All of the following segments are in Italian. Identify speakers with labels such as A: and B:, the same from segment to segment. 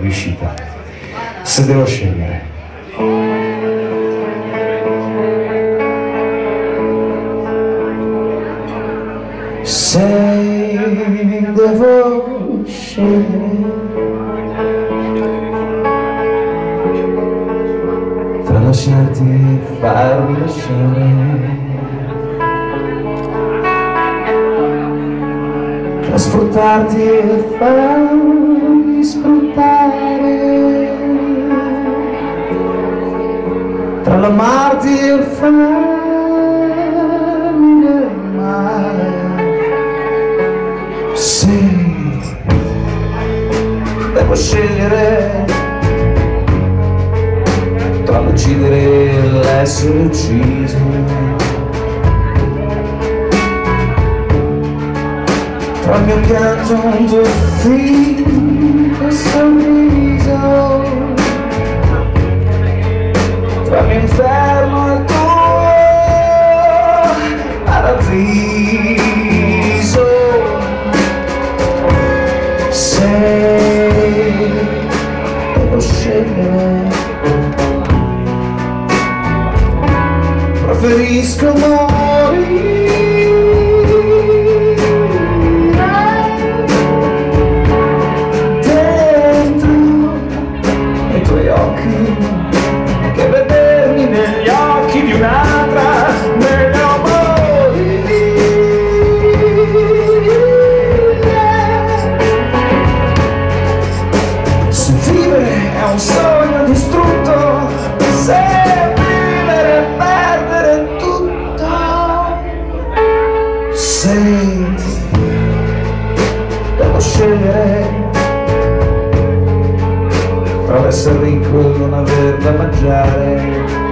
A: riuscita. Se devo scegliere. Se devo scegliere tra lasciarti e farmi lasciare, tra sfruttarti e farmi sfruttare, tra l'amarti e il farmi del male. Se devo scegliere tra l'uccidere e l'essere ucciso, tra il mio pianto un tuo finto sorriso, tra il mio inferno e il tuo paradiso. Se devo scegliere, preferisco morire dentro i tuoi occhi che vedermi negli occhi di un'altra. Meglio morire. Se vivere è un sogno distrutto, se vivere è perdere tutto, se devo scegliere tra essere ricco e non aver da mangiare,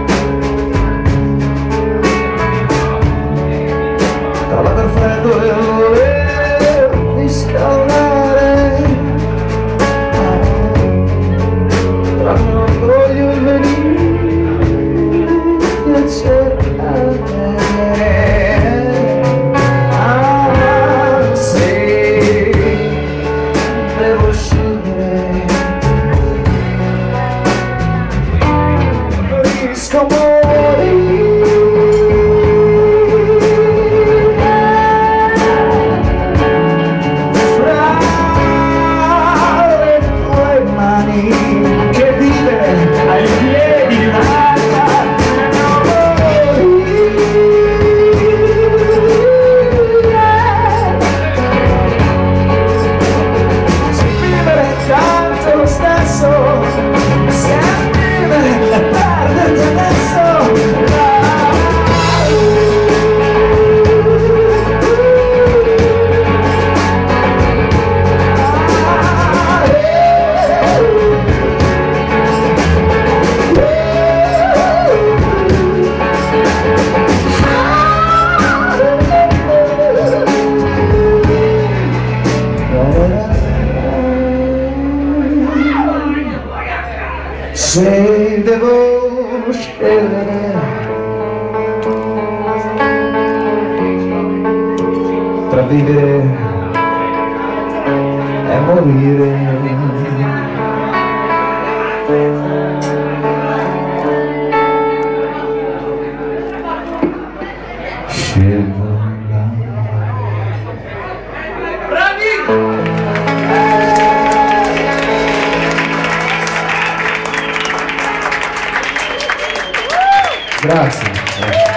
A: tra l'aver freddo e il voler riscaldare, tra il mio orgoglio e il venire a cercare. Se devo scegliere, preferisco morire fra le tue mani che vivere ai piedi di un'altra. Se vivere è tanto lo stesso, se vivere è perderti adesso. Se devo scegliere tra vivere e morire, scelgo Grazie.